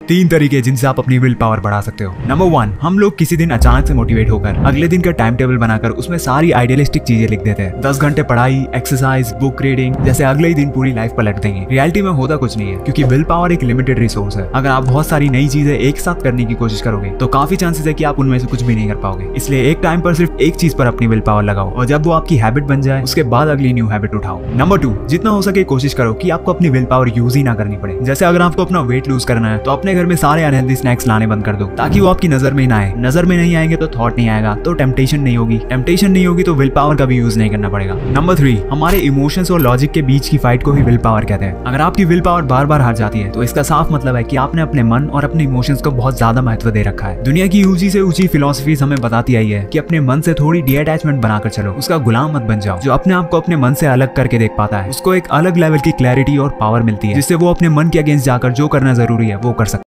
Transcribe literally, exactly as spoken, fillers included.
तीन तरीके जिनसे आप अपनी विल पावर बढ़ा सकते हो। नंबर वन, हम लोग किसी दिन अचानक से मोटिवेट होकर अगले दिन का टाइम टेबल बनाकर उसमें सारी आइडियलिस्टिक चीजें लिख देते हैं। दस घंटे पढ़ाई, एक्सरसाइज, बुक रीडिंग, जैसे अगले ही दिन पूरी लाइफ पलट देंगे। रियलिटी में होता कुछ नहीं है, क्योंकि विल पावर एक लिमिटेड रिसोर्स है। अगर आप बहुत सारी नई चीजें एक साथ करने की कोशिश करोगे तो काफी चांसेस है कि आप उनमें से कुछ भी नहीं कर पाओगे। इसलिए एक टाइम पर सिर्फ एक चीज पर अपनी विल पावर लगाओ, और जब वो आपकी हैबिट बन जाए उसके बाद अगली न्यू हैबिट उठाओ। नंबर टू, जितना हो सके कोशिश करो कि आपको अपनी विल पावर यूज ही ना करनी पड़े। जैसे अगर आपको अपना वेट लूज करना है तो अपने घर में सारे अनहेल्दी स्नैक्स लाने बंद कर दो, ताकि वो आपकी नजर में ना आए। नजर में नहीं आएंगे तो थॉट नहीं आएगा, तो टेम्पटेशन नहीं होगी। टेम्पटेशन नहीं होगी तो विल पावर का भी यूज नहीं करना पड़ेगा। नंबर थ्री, हमारे इमोशंस और लॉजिक के बीच की फाइट को ही विल पावर कहते हैं। अगर आपकी विल पावर बार बार हार जाती है तो इसका साफ मतलब है कि आपने अपने मन और अपने इमोशंस को बहुत ज्यादा महत्व दे रखा है। दुनिया की ऊंची से ऊंची फिलोसफीज हमें बताती आई है कि अपने मन से थोड़ी डी अटैचमेंट बनाकर चलो, उसका गुलाम मत बन जाओ। जो अपने आप को अपने मन से अलग करके देख पाता है उसको एक अलग लेवल की क्लैरिटी और पावर मिलती है, जिससे वो अपने मन के अगेंस्ट जाकर जो करना जरूरी है वो कर सकता है।